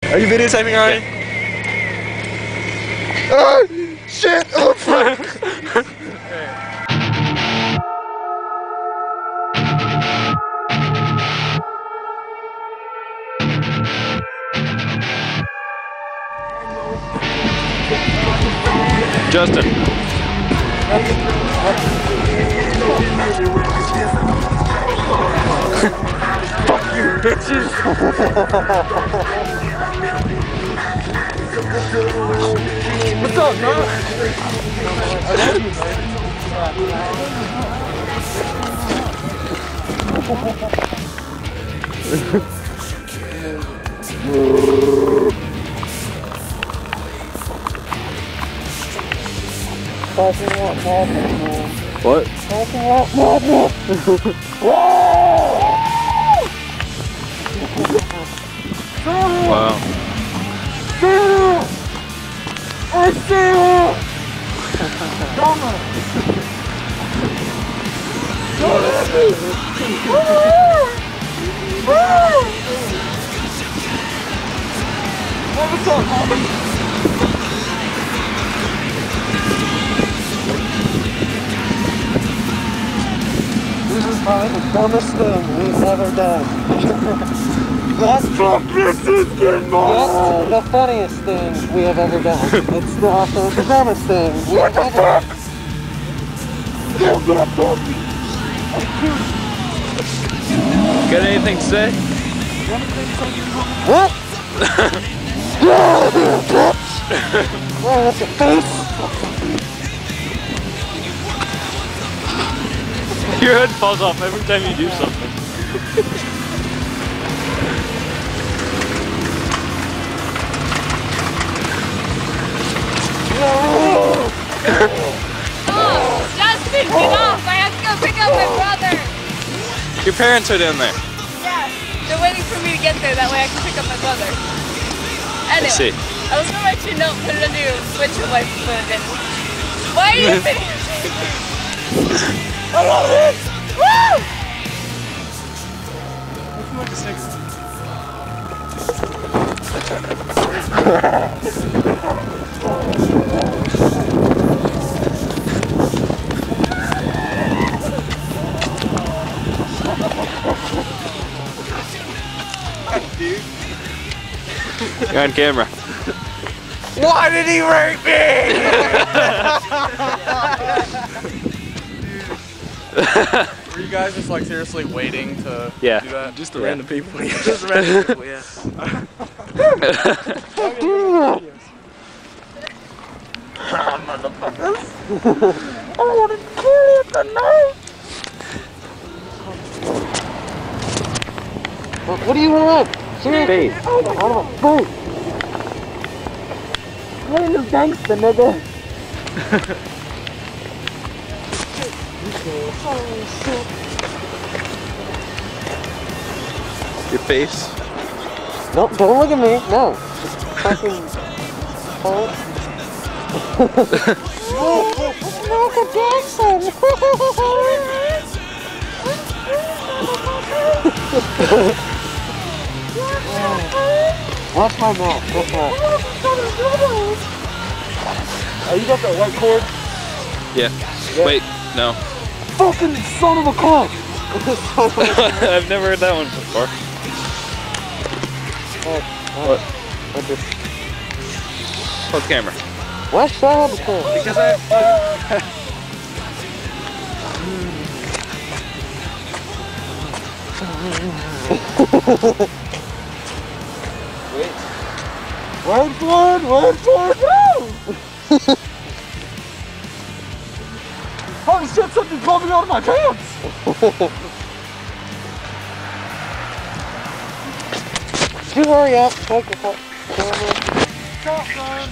Are you videotaping already? Yeah. Oh, shit! Oh, fuck! Justin. Fuck you, bitches! What's up, man? I love you, man. What? Wow. I see it! What's up, homie? This is probably the dumbest thing we've ever done. That's the funniest thing we have ever done. It's also the dumbest thing we have ever done. Got anything to say? What? Oh, that's a face. Your head falls off every time you do something. Oh, Justin, get off! I have to go pick up my brother! Your parents are down there. Yeah, they're waiting for me to get there, that way I can pick up my brother. Anyway, I see. I was gonna let you know, put it under your windshield wiper, but I didn't. Why are you videotaping? I love it! Woo! You're on camera. Why did he rape me? Were you guys just like seriously waiting to do that? Just the random people. Just random people, yeah. Motherfuckers. I want to kill you tonight. What do you want? Seriously? I want food. I ain't no gangster, nigga. Your face. No, don't look at me. No. Fucking. Michael Jackson. Watch my mouth. Watch my mouth. Oh, you got that white cord? Yeah. Wait, no. Fucking son of a cunt. I've never heard that one before. What? Hold the camera. Why son of a cunt? Because Wait for it, no! Holy shit, something's bumping out of my pants! You hurry up, take the camera. Shotgun!